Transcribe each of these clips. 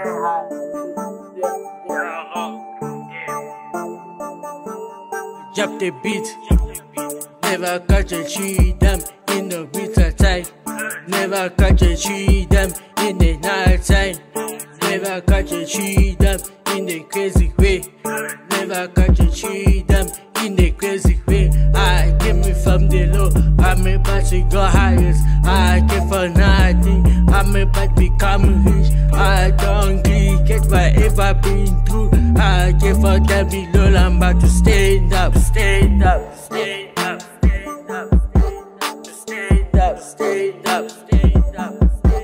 Drop the beat. Never catch a tree them in the winter time. Never catch a tree them in the night time. Never catch a tree them in the crazy way. Never catch a tree them in the crazy way. I came from the low, I'm about to go highest. I came for nothing, I'm about to become rich. I don't get whatever been through. I came for them below, I'm about to stand up, stand up, stand up, stand up, stand up, stand up, stand up.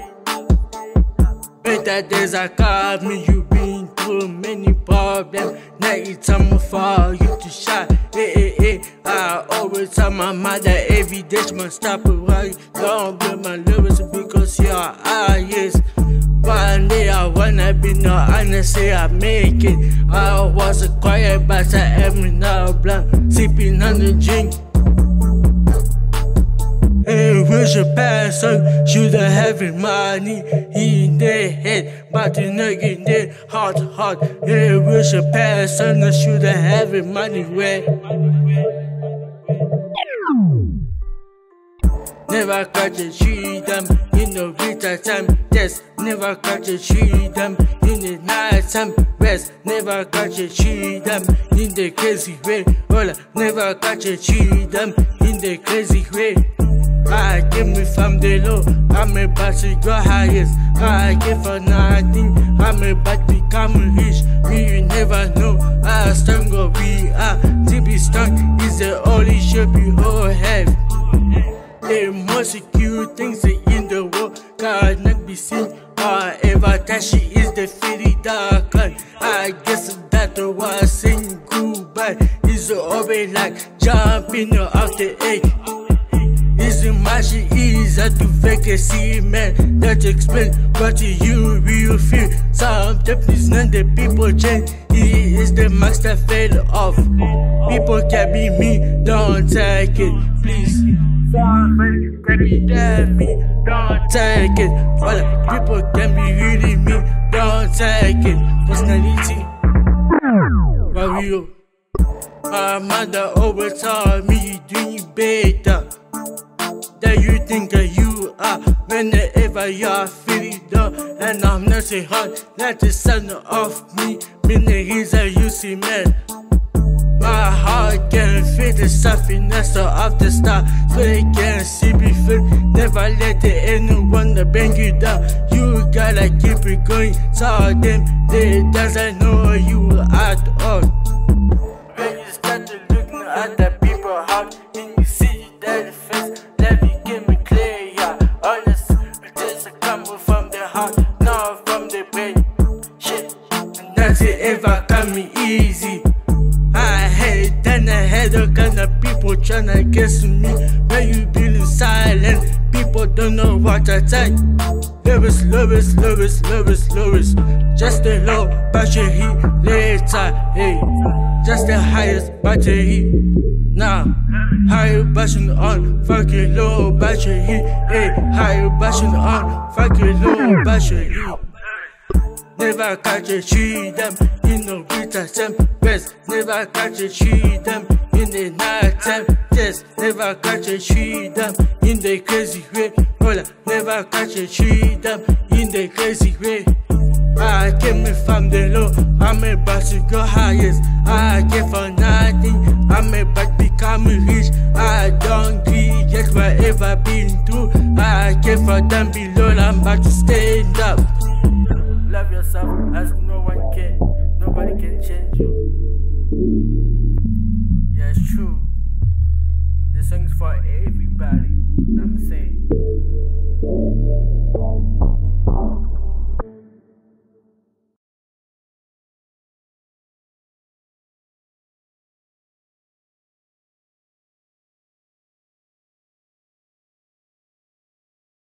Better days are coming, you've been through many problems. Now it's time for you to shine. Hey, hey, hey. I always tell my mother every day she must stop around. Don't blame my lyrics because you are yes. One day I wanna be no honest, say I make it. I was a quiet but I am now blind, sipping on the drink. Hey, where's your passion? Should I have money in their head, but in their heart. Hey, where's your passion? Should I have money where? Never catch a tree them in the winter time. Yes, never catch a tree them in the night time. Rest, never catch a tree them in the crazy way. Well, never catch a tree them in the crazy way. I came from the low, I'm about to go highest. I came for nothing, I'm about to become rich. We never know how stronger we are. To be strong is the only shape we all have. The most secure things in the world cannot be seen. However, that she is the fairy dark one. I guess that was saying goodbye. It's always like jumping out the egg. It's much easier to fake a man that explain what you will feel. Sometimes it's not the people change, he is the master fell off. People can be me, don't take it, please. Somebody can be damn me, don't take it. All people can be really me, don't take it. Personality, Mario. My mother always told me you doing better that you think that you are whenever you are feeling down. And I'm not so hard, let the sun off me. Many reasons you see man. My heart can feel the softness of the star, so they can see me feel. Never let anyone bang you down. You gotta keep it going. So them they doesn't know you at all. When you start to looking at the people heart, and you see that face, that became clear. Yeah, honest, just coming from the heart, not from the brain. Shit, nothing ever coming easy. I hate then I had all kind of people tryna guess me. When you being silent, people don't know what I take. Lowest, just the low battery later, hey. Just the highest battery now. High battery on, fucking low battery, hey. High battery on, fucking low battery. Never catch a tree them in the winter time. West, never catch a tree them in the night time. Yes, never catch a tree them in the crazy way. Hola, never catch a tree them in the crazy way. I came from the low, I'm about to go highest. I came for nothing, I'm about to become rich. I don't get whatever been through. I came from down below, I'm about to stand up. Love yourself as no one can. Nobody can change you. Yeah, it's true. The song's for everybody. I'm saying.